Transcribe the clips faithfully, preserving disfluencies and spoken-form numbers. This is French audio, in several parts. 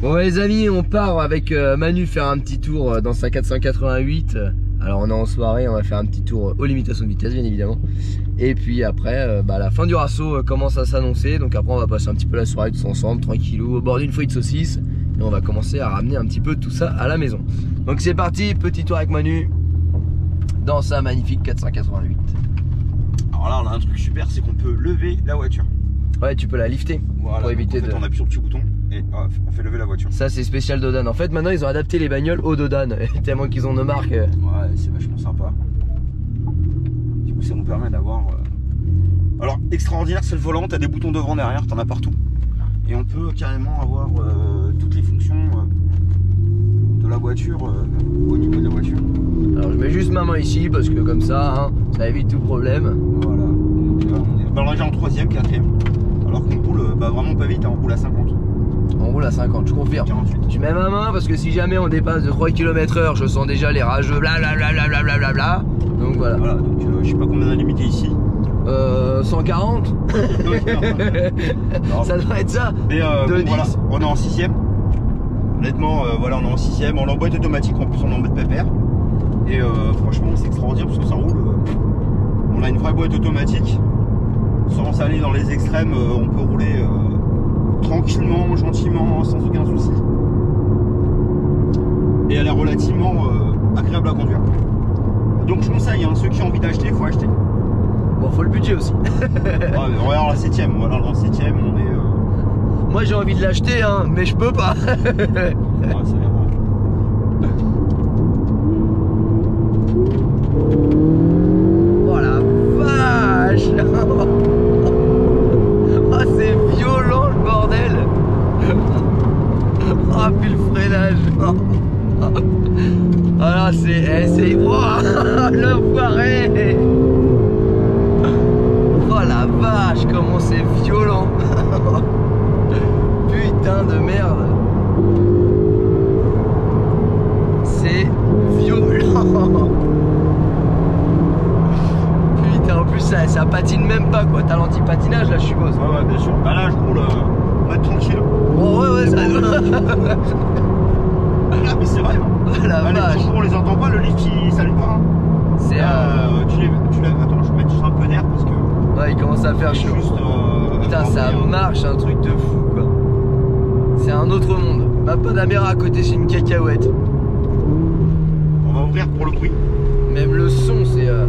Bon les amis, on part avec euh, Manu faire un petit tour euh, dans sa quatre cent quatre-vingt-huit. Alors on est en soirée, on va faire un petit tour aux limitations de vitesse bien évidemment. Et puis après, euh, bah, la fin du rasso euh, commence à s'annoncer. Donc après on va passer un petit peu la soirée tous ensemble, tranquillou, au bord d'une fouille de saucisse. Et on va commencer à ramener un petit peu tout ça à la maison. Donc c'est parti, petit tour avec Manu dans sa magnifique quatre cent quatre-vingt-huit. Alors là on a un truc super, c'est qu'on peut lever la voiture. Ouais, tu peux la lifter, voilà, pour éviter en fait, de... on appuie sur le petit bouton et hop, on fait lever la voiture. Ça c'est spécial Dodan. En fait maintenant ils ont adapté les bagnoles au Dodan. Tellement qu'ils ont nos marques. Ouais, c'est vachement sympa. Du coup ça nous permet d'avoir... Euh... Alors extraordinaire, c'est le volant, t'as des boutons devant, derrière, t'en as partout. Et on peut carrément avoir euh, toutes les fonctions euh, de la voiture euh, au niveau de la voiture. Alors je mets juste ma main ici parce que comme ça, hein, ça évite tout problème. Voilà. Donc, là, on est... Alors, déjà en troisième, quatrième. Alors qu'on roule bah, vraiment pas vite, hein, on roule à cinquante. On roule à cinquante, je confirme. quarante-huit. Je mets ma main parce que si jamais on dépasse de trois kilomètres heure, je sens déjà les rageux blablabla. Bla bla. Donc voilà. Voilà, donc euh, je sais pas combien on a limité ici. Euh, cent quarante. Ça doit être ça. Mais euh, bon, voilà, on est en sixième. Honnêtement, euh, voilà, on est en sixième. On est en boîte automatique, en plus on est en mode pépère. Et euh, franchement, c'est extraordinaire parce que ça roule. Euh, on a une vraie boîte automatique. Sans aller dans les extrêmes, euh, on peut rouler euh, tranquillement, gentiment, sans aucun souci. Et elle est relativement euh, agréable à conduire. Donc je conseille, hein, ceux qui ont envie d'acheter, il faut acheter. Bon, faut le budget aussi. Ouais, on va dans la septième, voilà, dans la septième, on est... Euh... Moi j'ai envie de l'acheter, hein, mais je peux pas. Ah, ça viendra. Oh la vache. Oh c'est violent le bordel. Oh puis le freinage. Oh là c'est... Eh, c'est... Oh l'enfoiré. Oh la vache, comment c'est violent. Putain de merde. C'est violent. Putain, en plus ça, ça patine même pas quoi. T'as l'anti-patinage là je suppose. Ouais ouais bien sûr. Bah là je roule euh, on va être tranquille. Oh ouais ouais ça. Ah mais c'est vrai. Oh la bah, vache. Les on les entend pas, le lift il s'allume pas. Hein. C'est euh, euh... tu les, tu les... Attends, je vais mettre juste un peu d'air parce que... Ouais il commence à faire chaud. Juste, euh, putain ça hein. Marche un truc de fou quoi. C'est un autre monde. Ma Panamera à côté c'est une cacahuète. On va ouvrir pour le bruit. Même le son c'est... Euh...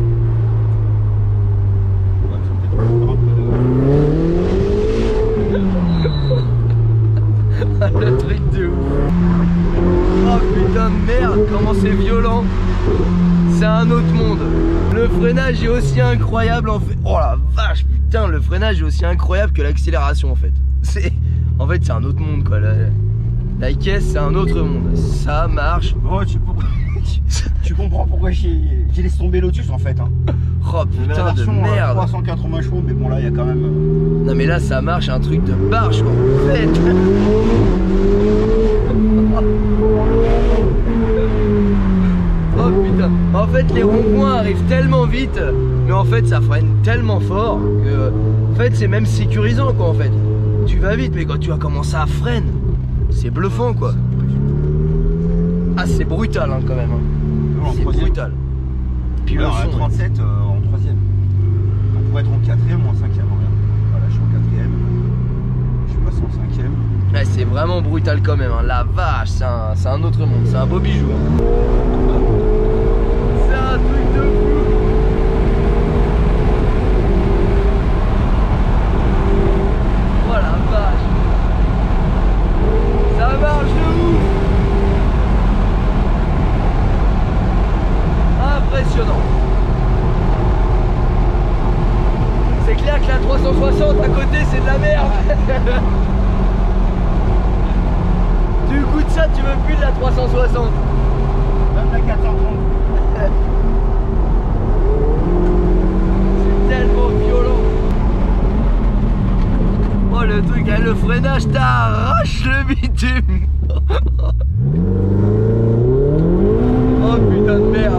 Le truc de ouf. Oh putain de merde, comment c'est violent. C'est un autre monde. Le freinage est aussi incroyable en fait. Oh la vache putain, le freinage est aussi incroyable que l'accélération en fait. C'est... En fait c'est un autre monde quoi. La, la caisse c'est un autre monde. Ça marche. Oh tu, tu comprends pourquoi j'ai laissé tomber Lotus en fait hein. Oh putain la de version, merde. trois cent quatre-vingts chevaux mais bon là il y a quand même... Euh... Non mais là ça marche un truc de barge quoi. En fait. Oh putain. En fait les ronds-points arrivent tellement vite. Mais en fait ça freine tellement fort que... En fait c'est même sécurisant quoi en fait. Tu vas vite mais quand tu vas commencer à freiner, c'est bluffant quoi. Ah c'est brutal hein, quand même hein. C'est brutal. Puis alors, le son, trente-sept euh, en troisième. On pourrait être en quatrième ou en cinquième. Regarde. Voilà, je suis en quatrième. Je suis passé en cinquième. Ouais, c'est vraiment brutal quand même. Hein. La vache, c'est un, un autre monde. C'est un beau bijou. Hein. C'est un truc de fou. Oh la vache. Ça marche de ouf. Impressionnant. C'est clair que la trois cent soixante à côté c'est de la merde. Du coup de ça tu veux plus de la trois cent soixante. Même la quatre cent trente. C'est tellement violent. Oh le truc, hein, le freinage t'arrache le bitume. Oh putain de merde.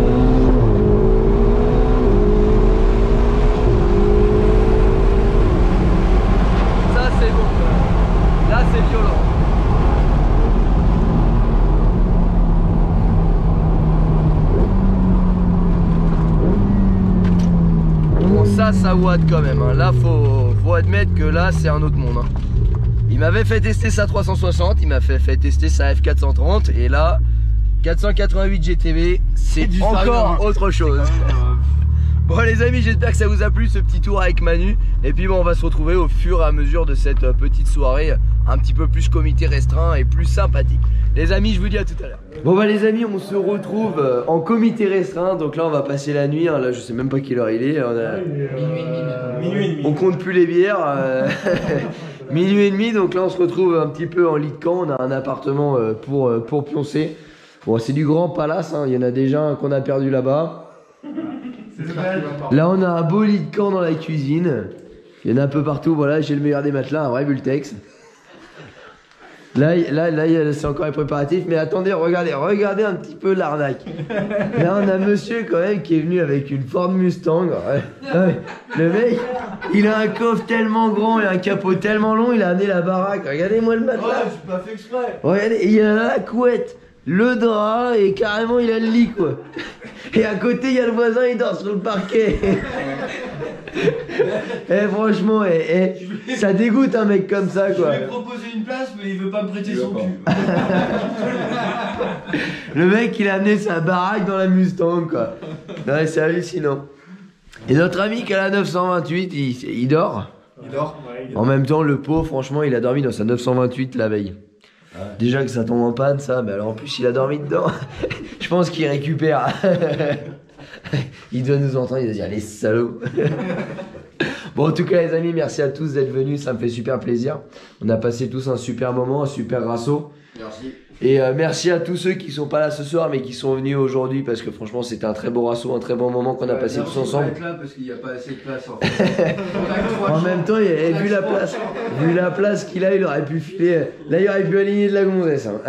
Ça c'est bon. Là c'est violent. là ça watt quand même, hein. Là faut, faut admettre que là c'est un autre monde, hein. Il m'avait fait tester sa trois cent soixante, il m'a fait, fait tester sa F quatre cent trente et là quatre cent quatre-vingt-huit G T V c'est encore autre chose. Bon les amis, j'espère que ça vous a plu ce petit tour avec Manu. Et puis bon, on va se retrouver au fur et à mesure de cette petite soirée un petit peu plus comité restreint et plus sympathique. Les amis, je vous dis à tout à l'heure. Bon bah les amis, on se retrouve en comité restreint. Donc là on va passer la nuit, hein. Là je sais même pas quelle heure il est, on a... Minuit et demi. Minuit et demi. On compte plus les bières. euh... Minuit et demi, donc là on se retrouve un petit peu en lit de camp. On a un appartement pour, pour pioncer. Bon c'est du grand palace, hein. Il y en a déjà un qu'on a perdu là-bas. Là on a un beau lit de camp dans la cuisine. Il y en a un peu partout, voilà, j'ai le meilleur des matelas, un vrai Vultex. Là, là, là c'est encore les préparatifs, mais attendez, regardez, regardez un petit peu l'arnaque. Là on a monsieur quand même qui est venu avec une Ford Mustang. Ouais. Le mec, il a un coffre tellement grand et un capot tellement long, il a amené la baraque. Regardez-moi le matelas. Ouais, j'ai pas fait exprès. Regardez, il y a la couette, le drap et carrément il a le lit quoi. Et à côté, il y a le voisin, il dort sur le parquet. Eh franchement, eh, eh, ça dégoûte un mec comme ça quoi. Je lui ai proposé une place, mais il veut pas me prêter son cul. Le mec, il a amené sa baraque dans la Mustang quoi. Non, c'est hallucinant. Et notre ami qui a la neuf cent vingt-huit, il, il dort. Il dort, ouais, il dort. En même temps, le pauvre, franchement, il a dormi dans sa neuf cent vingt-huit la veille. Ouais. Déjà que ça tombe en panne, ça, mais alors en plus il a dormi dedans. Je pense qu'il récupère. Il doit nous entendre, il va dire les salauds. Bon en tout cas les amis, merci à tous d'être venus, ça me fait super plaisir. On a passé tous un super moment, un super rasso. Merci. Et euh, merci à tous ceux qui sont pas là ce soir mais qui sont venus aujourd'hui parce que franchement c'était un très beau rasso, un très bon moment qu'on a ouais, passé tous ensemble. Être là parce qu'il n'y a pas assez de place en fait. En même temps, il a, vu la place, vu la place qu'il a, il aurait pu filer. Là, il aurait pu aligner de la gonzesse. Hein.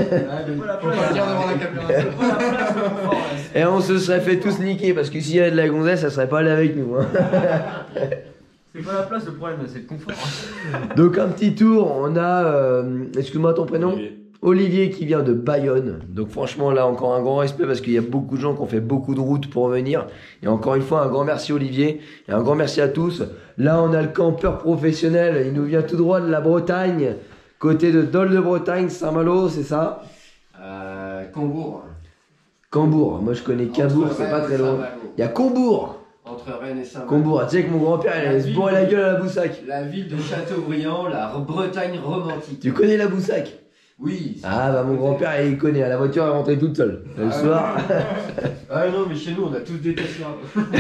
Et on se serait fait tous niquer parce que s'il y avait de la gonzesse, ça serait pas allé avec nous. Hein. C'est pas la place le problème, c'est le confort. Donc un petit tour, on a, euh, excuse-moi ton prénom. Olivier. Olivier qui vient de Bayonne. Donc franchement là encore un grand respect parce qu'il y a beaucoup de gens qui ont fait beaucoup de routes pour venir. Et encore une fois un grand merci Olivier et un grand merci à tous. Là on a le campeur professionnel, il nous vient tout droit de la Bretagne, côté de Dol de Bretagne, Saint-Malo, c'est ça? Euh, Cambourg. Cambourg, moi je connais Cabourg, c'est pas très loin. Il y a Combourg. Entre Rennes et Saint-Malo. Combourg, tu sais que mon grand-père il allait se bourrer la gueule à la Boussac. La ville de Châteaubriand, la Bretagne romantique. Tu connais la Boussac? Oui. Ah bah mon grand-père il connaît, la voiture est rentrée toute seule le ah, soir. Ah non mais chez nous on a tous des Tesla.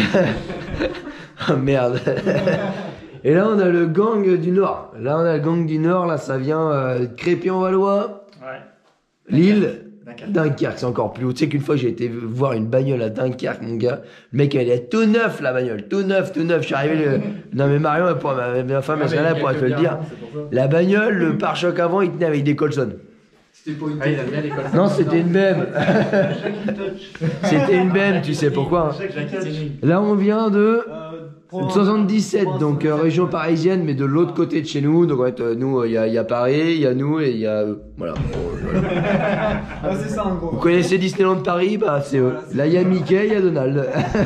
Oh merde. Et là on a le gang du Nord. Là on a le gang du Nord, là ça vient euh, Crépy-en-Valois, ouais. Lille, Dunkerque, Dunkerque c'est encore plus haut. Tu sais qu'une fois j'ai été voir une bagnole à Dunkerque mon gars. Le mec elle est tout neuf la bagnole, tout neuf, tout neuf. Je suis arrivé le... Non mais Marion, pour ma, ma femme elle serait là pour te le dire. La bagnole, le pare-choc avant il tenait avec des Colson. C'était pas une ah, il a bien les Colson. Non c'était une B M. C'était une B M, tu sais pourquoi hein. Là on vient de soixante-dix-sept, donc euh, région parisienne, mais de l'autre côté de chez nous. Donc en fait, euh, nous, il euh, y, y a Paris, il y a nous et il y a eux. Voilà. Bon, voilà. Ah, c'est ça en gros. Vous connaissez Disneyland Paris? Bah c'est eux. Là il y a Mickey, il y a Donald.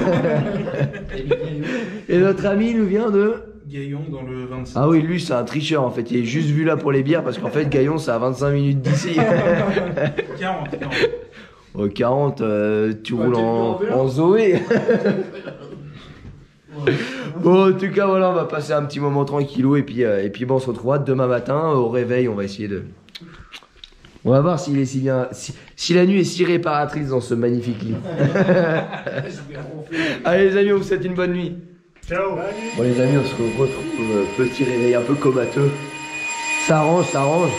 Et notre ami nous vient de Gaillon dans le vingt-cinq. Ah oui, lui c'est un tricheur en fait. Il est juste vu là pour les bières parce qu'en fait Gaillon c'est à vingt-cinq minutes d'ici. quarante. Oh, quarante, euh, tu ouais, roules en, en Zoé. Bon en tout cas voilà, on va passer un petit moment tranquillou et puis, euh, et puis bon on se retrouvera demain matin au réveil. On va essayer de... On va voir s'il est si bien, si, si la nuit est si réparatrice dans ce magnifique lit. Allez les amis, on vous souhaite une bonne nuit. Ciao. Bon les amis, on se retrouve, euh, petit réveil un peu comateux. Ça arrange, ça arrange.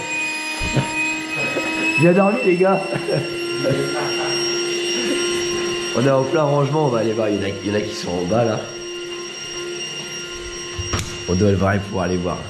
Bien dormi les gars. On est en plein rangement, on va aller voir, il y en a, il y en a qui sont en bas là. On doit le voir pour aller voir.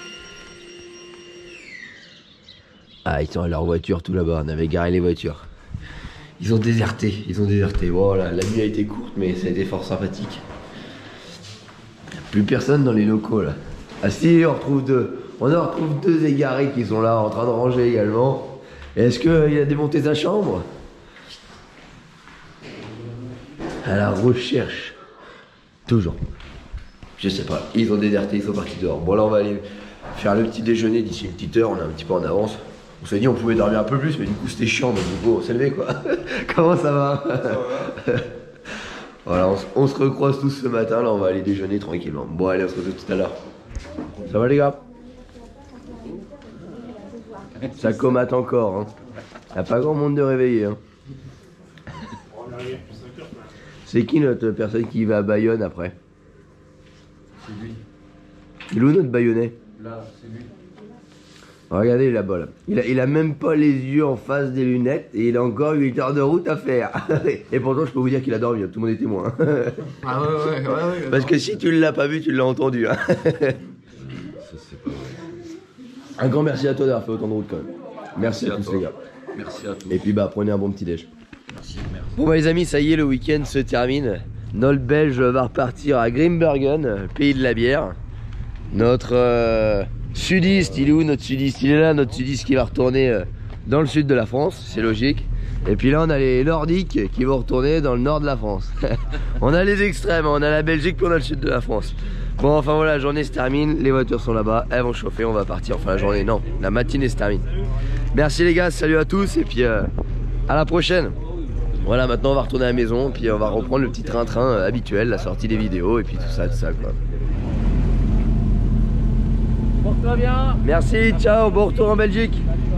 Ah, ils sont à leur voiture tout là-bas, on avait garé les voitures. Ils ont déserté, ils ont déserté. Voilà, la nuit a été courte, mais ça a été fort sympathique. Plus personne dans les locaux là. Ah si, on retrouve deux. On en retrouve deux égarés qui sont là en train de ranger également. Est-ce qu'il a démonté sa chambre? À la recherche. Toujours. Je sais pas, ils ont déserté, ils sont partis dehors. Bon là on va aller faire le petit déjeuner d'ici une petite heure, on est un petit peu en avance. On s'est dit on pouvait dormir un peu plus mais du coup c'était chiant donc du coup on s'est levé quoi. Comment ça va? Ça va. Voilà, on, on se recroise tous ce matin, là on va aller déjeuner tranquillement. Bon allez on se retrouve tout à l'heure. Ça va les gars? Ça comate encore hein. Y'a pas grand monde de réveillé hein. C'est qui notre personne qui va à Bayonne après? C'est lui. Il est où notre Bayonnais? Là, c'est lui. Regardez là-bas là. Il a, il a même pas les yeux en face des lunettes et il a encore huit heures de route à faire. Et pourtant je peux vous dire qu'il a dormi, tout le monde est témoin. Ah ouais, ouais, ouais, ouais. Parce que si tu l'as pas vu, tu l'as entendu. Hein. Ça, c'est pas vrai. Un grand merci à toi d'avoir fait autant de route quand même. Merci, merci à, à tous toi. Les gars. Merci à tous. Et puis bah prenez un bon petit déj. Merci, merci. Bon bah les amis, ça y est, le week-end se termine. Notre Belge va repartir à Grimbergen, pays de la bière. Notre euh, sudiste, il est où notre sudiste? Il est là, notre sudiste qui va retourner euh, dans le sud de la France, c'est logique. Et puis là on a les nordiques qui vont retourner dans le nord de la France. On a les extrêmes, on a la Belgique puis on a le sud de la France. Bon enfin voilà, la journée se termine, les voitures sont là-bas, elles vont chauffer, on va partir. Enfin la journée, non, la matinée se termine. Merci les gars, salut à tous et puis euh, à la prochaine. Voilà, maintenant on va retourner à la maison, puis on va reprendre le petit train-train euh, habituel, la sortie des vidéos et puis tout ça, tout ça quoi. Porte-toi bien. Merci, ciao, bon retour en Belgique.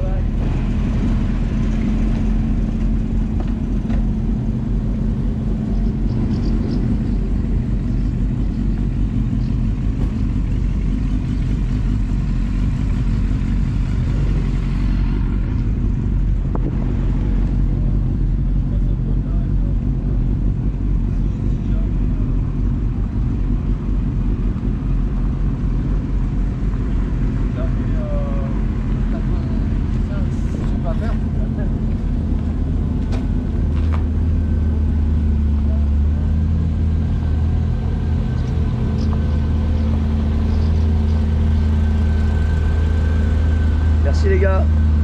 Merci les gars.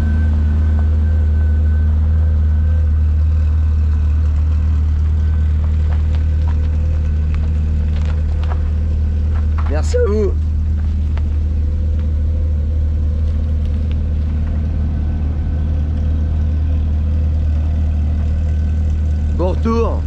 Merci à vous. Bon retour.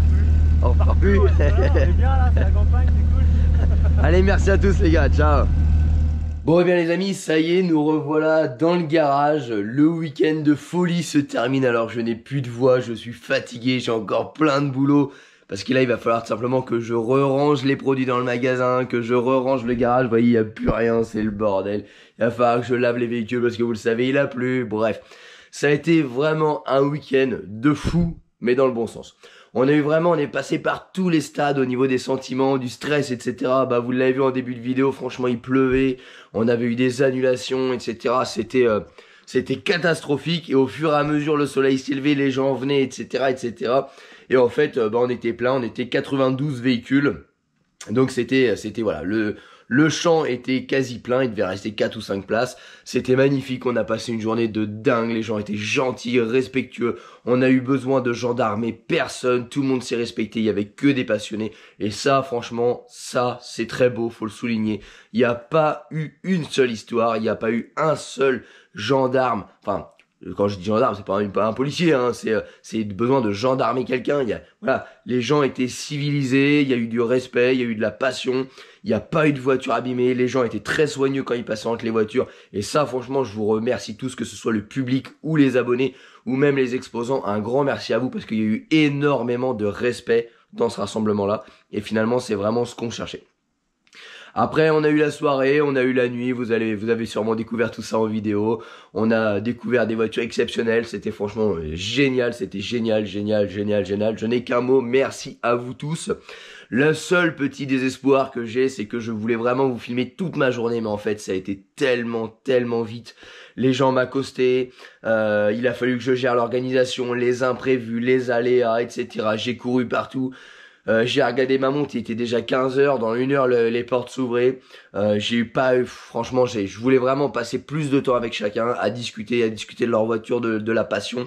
On repart plus. On est bien là, c'est la campagne, c'est cool. Allez, merci à tous les gars, ciao. Bon et bien les amis, ça y est, nous revoilà dans le garage. Le week-end de folie se termine alors je n'ai plus de voix, je suis fatigué, j'ai encore plein de boulot. Parce que là il va falloir tout simplement que je re-range les produits dans le magasin, que je re-range le garage. Vous voyez, il n'y a plus rien, c'est le bordel. Il va falloir que je lave les véhicules parce que vous le savez, il a plu. Bref, ça a été vraiment un week-end de fou, mais dans le bon sens. On a eu vraiment, on est passé par tous les stades au niveau des sentiments, du stress, et cetera. Bah vous l'avez vu en début de vidéo, franchement il pleuvait, on avait eu des annulations, et cetera. C'était euh, c'était catastrophique et au fur et à mesure le soleil s'élevait, les gens venaient, et cetera, et cetera. Et en fait, euh, bah on était plein, on était quatre-vingt-douze véhicules, donc c'était c'était voilà le Le champ était quasi plein, il devait rester quatre ou cinq places. C'était magnifique, on a passé une journée de dingue, les gens étaient gentils, respectueux. On a eu besoin de gendarmes et personne, tout le monde s'est respecté, il y avait que des passionnés. Et ça, franchement, ça, c'est très beau, faut le souligner. Il n'y a pas eu une seule histoire, il n'y a pas eu un seul gendarme, enfin... Quand je dis gendarme, c'est pas un, pas un policier, hein, c'est c'est besoin de gendarmer quelqu'un. Il y a voilà, les gens étaient civilisés, il y a eu du respect, il y a eu de la passion, il n'y a pas eu de voiture abîmée, les gens étaient très soigneux quand ils passaient entre les voitures. Et ça, franchement, je vous remercie tous, que ce soit le public ou les abonnés ou même les exposants. Un grand merci à vous parce qu'il y a eu énormément de respect dans ce rassemblement-là. Et finalement, c'est vraiment ce qu'on cherchait. Après, on a eu la soirée, on a eu la nuit, vous allez, vous avez sûrement découvert tout ça en vidéo. On a découvert des voitures exceptionnelles, c'était franchement génial, c'était génial, génial, génial, génial. Je n'ai qu'un mot, merci à vous tous. Le seul petit désespoir que j'ai, c'est que je voulais vraiment vous filmer toute ma journée, mais en fait, ça a été tellement, tellement vite. Les gens m'accostaient, euh, il a fallu que je gère l'organisation, les imprévus, les aléas, et cetera. J'ai couru partout. Euh, j'ai regardé ma montre, il était déjà quinze heures, dans une heure le, les portes s'ouvraient. Euh, j'ai eu pas eu, franchement, j'ai, je voulais vraiment passer plus de temps avec chacun, à discuter, à discuter de leur voiture, de, de la passion.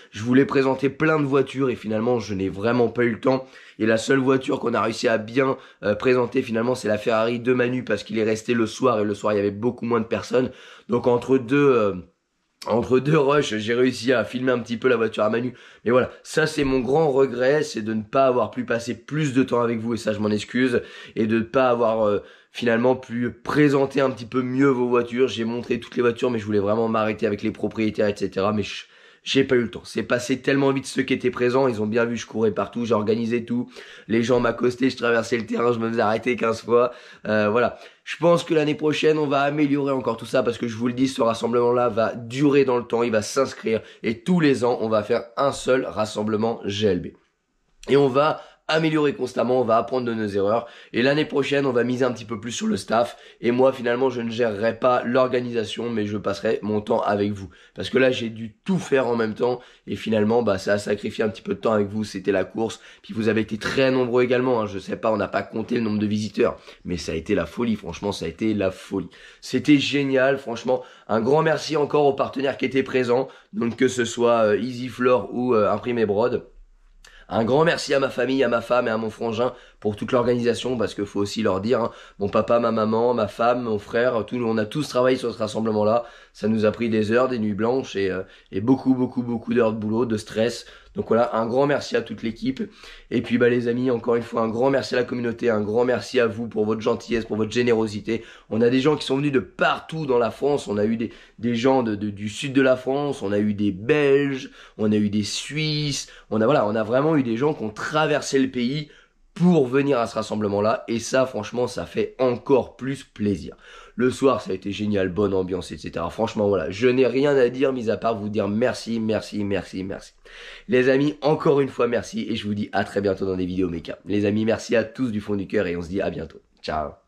Je voulais présenter plein de voitures et finalement je n'ai vraiment pas eu le temps. Et la seule voiture qu'on a réussi à bien euh, présenter finalement c'est la Ferrari de Manu parce qu'il est resté le soir et le soir il y avait beaucoup moins de personnes. Donc entre deux... Euh, Entre deux rushs, j'ai réussi à filmer un petit peu la voiture à Manu. Mais voilà, ça c'est mon grand regret, c'est de ne pas avoir pu passer plus de temps avec vous, et ça je m'en excuse. Et de ne pas avoir euh, finalement pu présenter un petit peu mieux vos voitures. J'ai montré toutes les voitures, mais je voulais vraiment m'arrêter avec les propriétaires, et cetera. Mais je... J'ai pas eu le temps. C'est passé tellement vite ceux qui étaient présents. Ils ont bien vu, je courais partout, j'ai organisé tout. Les gens m'accostaient, je traversais le terrain, je me faisais arrêter quinze fois. Euh, voilà. Je pense que l'année prochaine, on va améliorer encore tout ça parce que je vous le dis, ce rassemblement-là va durer dans le temps, il va s'inscrire. Et tous les ans, on va faire un seul rassemblement G L B. Et on va améliorer constamment, on va apprendre de nos erreurs. Et l'année prochaine, on va miser un petit peu plus sur le staff. Et moi, finalement, je ne gérerai pas l'organisation, mais je passerai mon temps avec vous. Parce que là, j'ai dû tout faire en même temps. Et finalement, bah, ça a sacrifié un petit peu de temps avec vous. C'était la course. Puis vous avez été très nombreux également. Hein. Je sais pas, on n'a pas compté le nombre de visiteurs. Mais ça a été la folie. Franchement, ça a été la folie. C'était génial. Franchement, un grand merci encore aux partenaires qui étaient présents. Donc, que ce soit euh, Easy Floor ou euh, Imprimé Brod. Un grand merci à ma famille, à ma femme et à mon frangin pour toute l'organisation parce qu'il faut aussi leur dire, hein, mon papa, ma maman, ma femme, mon frère, tout, on a tous travaillé sur ce rassemblement-là. Ça nous a pris des heures, des nuits blanches et, euh, et beaucoup, beaucoup, beaucoup d'heures de boulot, de stress. Donc voilà, un grand merci à toute l'équipe. Et puis bah les amis, encore une fois, un grand merci à la communauté, un grand merci à vous pour votre gentillesse, pour votre générosité. On a des gens qui sont venus de partout dans la France. On a eu des, des gens de, de, du sud de la France, on a eu des Belges, on a eu des Suisses. On a voilà, on a vraiment eu des gens qui ont traversé le pays pour venir à ce rassemblement-là. Et ça, franchement, ça fait encore plus plaisir. Le soir, ça a été génial, bonne ambiance, et cetera. Franchement, voilà, je n'ai rien à dire, mis à part vous dire merci, merci, merci, merci. Les amis, encore une fois, merci. Et je vous dis à très bientôt dans des vidéos méca. Les amis, merci à tous du fond du cœur et on se dit à bientôt. Ciao.